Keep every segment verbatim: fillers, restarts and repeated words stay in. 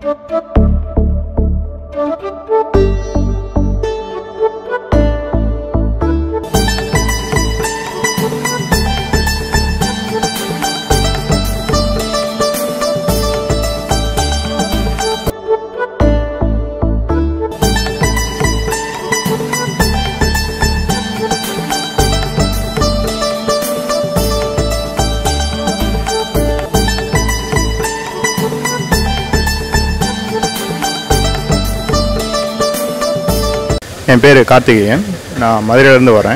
என் பேர் கார்த்திகேயன். நான் மதுரையிலேருந்து வரேன்.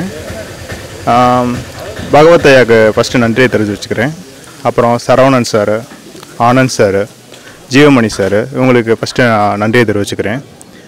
பகவத் ஐயாவுக்கு ஃபஸ்ட்டு நன்றியை தெரிஞ்சு வச்சுக்கிறேன். அப்புறம் Saravanan sir, Anand sir, Jeevamani sir, இவங்களுக்கு ஃபஸ்ட்டு நான் நன்றியை தெரிவிச்சுக்கிறேன்.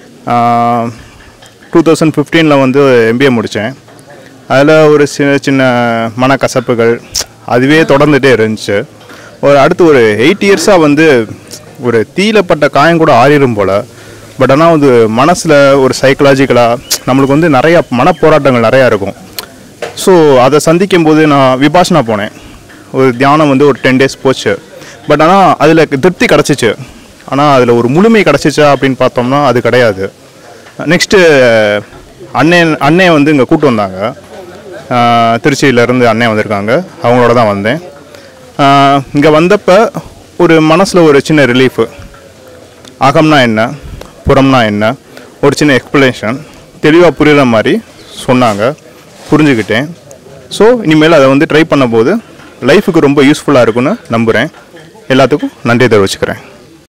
டூ தௌசண்ட் ஃபிஃப்டீனில் வந்து எம்பிஏ முடித்தேன். அதில் ஒரு சின்ன சின்ன மனக்கசப்புகள் அதுவே தொடர்ந்துகிட்டே இருந்துச்சு. ஒரு அடுத்து ஒரு எயிட் இயர்ஸாக வந்து ஒரு தீயிலப்பட்ட காயம் கூட ஆறிடும் போல். பட் ஆனால் வந்து மனசில் ஒரு சைக்கலாஜிக்கலாக நம்மளுக்கு வந்து நிறையா மனப்போராட்டங்கள் நிறையா இருக்கும். ஸோ அதை சந்திக்கும் போது நான் விபாசனா போனேன். ஒரு தியானம் வந்து ஒரு டென் டேஸ் போச்சு. பட் ஆனால் அதில் திருப்தி கிடச்சிச்சு. ஆனால் அதில் ஒரு முழுமை கிடச்சிச்சா அப்படின்னு பார்த்தோம்னா அது கிடையாது. நெக்ஸ்ட்டு அண்ணன் அண்ணன் வந்து இங்கே கூப்பிட்டு வந்தாங்க. திருச்சியிலேருந்து அண்ணன் வந்திருக்காங்க. அவங்களோட தான் வந்தேன். இங்கே வந்தப்போ ஒரு மனசில் ஒரு சின்ன ரிலீஃபு. அகம்னா என்ன, புறம்னா என்ன, ஒரு சின்ன எக்ஸ்பிளனேஷன் தெளிவாக புரிகிற மாதிரி சொன்னாங்க. புரிஞ்சுக்கிட்டேன். ஸோ இனிமேல் அதை வந்து ட்ரை பண்ணும்போது லைஃபுக்கு ரொம்ப யூஸ்ஃபுல்லாக இருக்குன்னு நம்புகிறேன். எல்லாத்துக்கும் நன்றி தெரிவிச்சுக்கிறேன்.